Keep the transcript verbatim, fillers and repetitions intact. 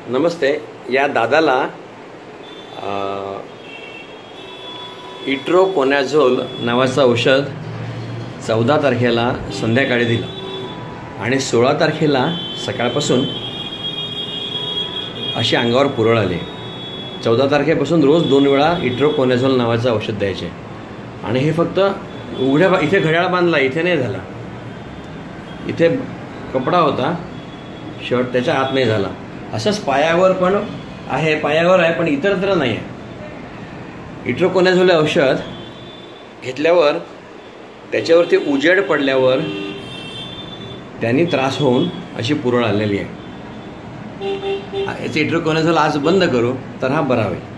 नमस्ते. या दादाला इट्रोकोनॅझोल नावाचं औषध चौदा तारखेला संध्याकाळी दिलं आणि सोळा तारखेला सकाळपासून अशी अंगावर पुरळ आली. चौदा तारखेपासून रोज दोन वेळा इट्रोकोनॅझोल नावाचं औषध द्यायचे आणि हे फक्त उघड्या इथे घड्याळ बांधला, इथे नाही झाला. इथे कपडा होता, शर्ट त्याच्या आत नाही झाला. असंच पायावर पण आहे, पायावर आहे पण इतरत्र नाही आहे. इट्रोकोनॅझोल औषध घेतल्यावर त्याच्यावरती उजेड पडल्यावर त्यांनी त्रास होऊन अशी पुरळ आलेली आहे. याचे इट्रोकोनॅझोल आज बंद करू तर हा बरा होईल.